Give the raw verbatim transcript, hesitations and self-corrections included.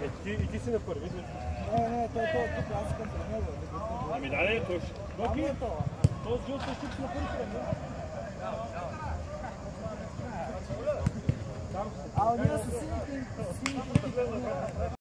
Ти, и ти си на първи. Не, не, той е тук, аз искам при него. Ами да, не, той ще... Ами е това. Този жълт е тук на първи кръг, А ние са сините, сините.